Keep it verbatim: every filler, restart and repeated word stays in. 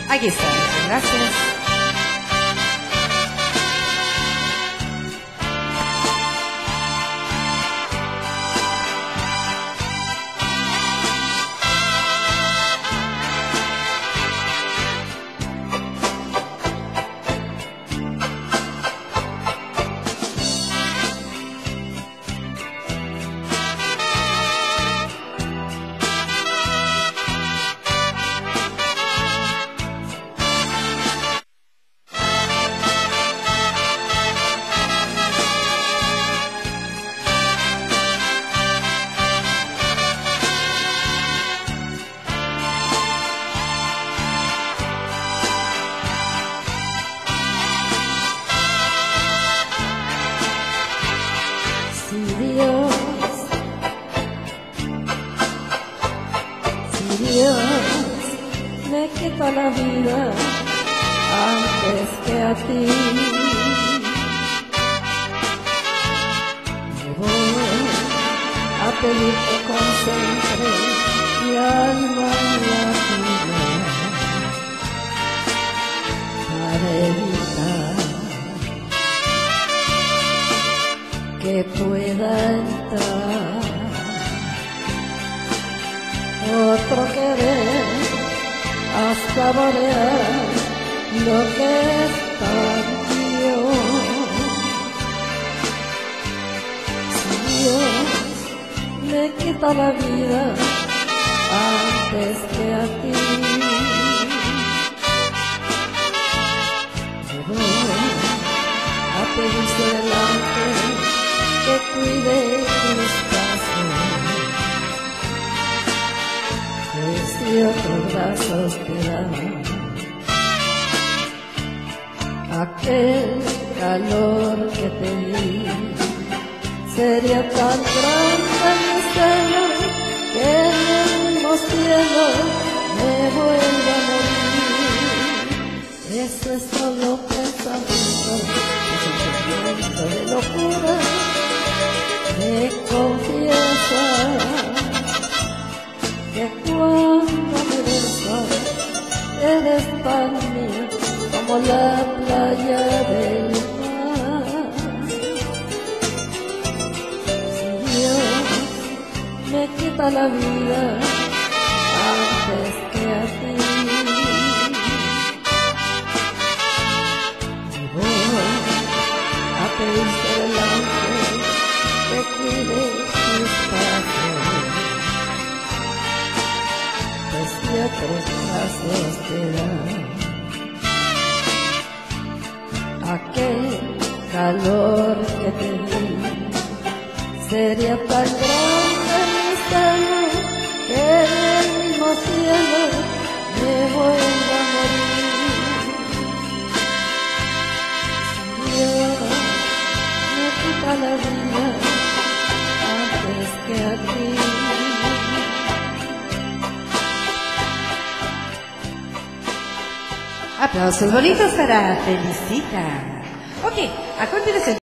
Aquí está, gracias. Si Dios, si Dios me quita la vida antes que a ti, me voy a pedir que concentre mi alma en la vida para evitar que pueda entrar otro querer hasta variar lo que está mío. Si Dios me quita la vida antes que a ti, me voy a pedirse delante que cuide tus pasos, pues si otros brazos te dan aquel calor que te di, sería tan grande mi celo que en el mismo cielo me vuelva a morir. Eso es solo pensamiento, es un sentimiento de locura. Me confiesa que cuando me besas eres para mí como la playa del mar. Si Dios me quita la vida antes que a ti, me voy a pedirte delante que cuide tus pasos, pues si otros brazos te dan aquel calor que te di, sería tan grande mi celo que en el mismo cielo me vuelva a morir. Si Dios me quita la vida antes que a ti, Aplausos bonitos para Felicita. Ok, a continuación.